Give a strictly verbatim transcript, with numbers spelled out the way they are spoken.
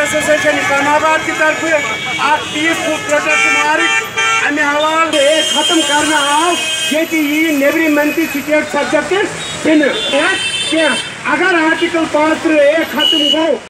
association Islamabad की तरफ peaceful protest मार्च अमे हवाल खत्म करना आव ये नेबरी मंत्री स्टेट सब्जेक्ट दिन अगर आर्टिकल पाँच खत्म गो